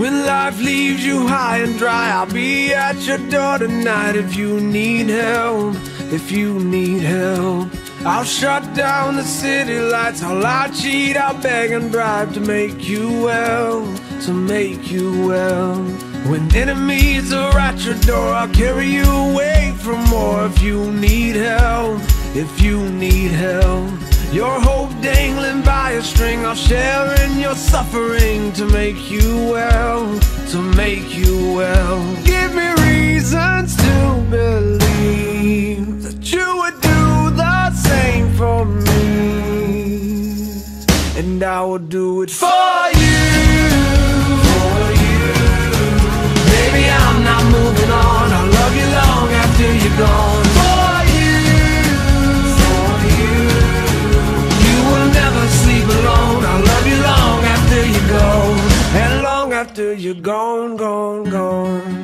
When life leaves you high and dry, I'll be at your door tonight. If you need help, if you need help, I'll shut down the city lights. I'll cheat, I'll beg and bribe to make you well, to make you well. When enemies are at your door, I'll carry you away from more. If you need help, if you need help, your hope dangling by a string, I'll share in your suffering to make you well, to make you well. Give me reasons to believe that you would do the same for me, and I will do it for you, for you. Baby, I'm not moving on. I'll love you long after you're gone. For you, for you. You will never sleep alone. I'll love you long after you go, and long after you're gone, gone, gone.